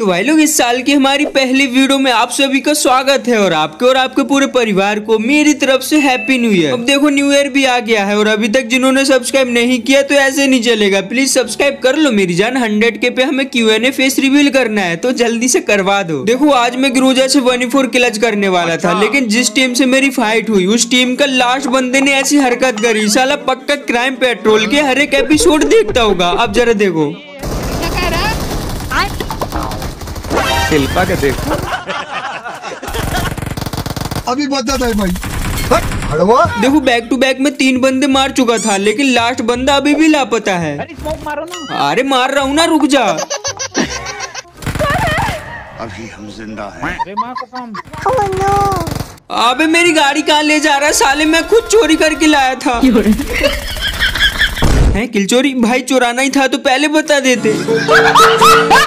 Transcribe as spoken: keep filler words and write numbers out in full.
तो भाई लोग, इस साल की हमारी पहली वीडियो में आप सभी का स्वागत है और आपके और आपके पूरे परिवार को मेरी तरफ से हैप्पी न्यू ईयर। अब देखो न्यू ईयर भी आ गया है और अभी तक जिन्होंने सब्सक्राइब नहीं किया तो ऐसे नहीं चलेगा, प्लीज सब्सक्राइब कर लो मेरी जान। हंड्रेड के पे हमें Q and A face reveal करना है तो जल्दी से करवा दो। देखो आज मैं ग्रोजा से वन फोर क्लच करने वाला था, लेकिन जिस टीम से मेरी फाइट हुई उस टीम का लास्ट बंदे ने ऐसी हरकत करी, साला पक्का क्राइम पेट्रोल के हर एक एपिसोड देखता होगा। अब जरा देखो शिल्पा के देखो अभी बता था भाई। देखो बैक टू बैक में तीन बंदे मार चुका था, लेकिन लास्ट बंदा अभी भी लापता है। अरे स्मोक मारो ना। अरे मार रहा हूँ ना, रुक जा। अभी हम जिंदा हैं। अरे माँ कसम। अबे मेरी गाड़ी कहाँ ले जा रहा है साले, मैं खुद चोरी करके लाया था। है किल चोरी? भाई चुराना ही था तो पहले बता देते।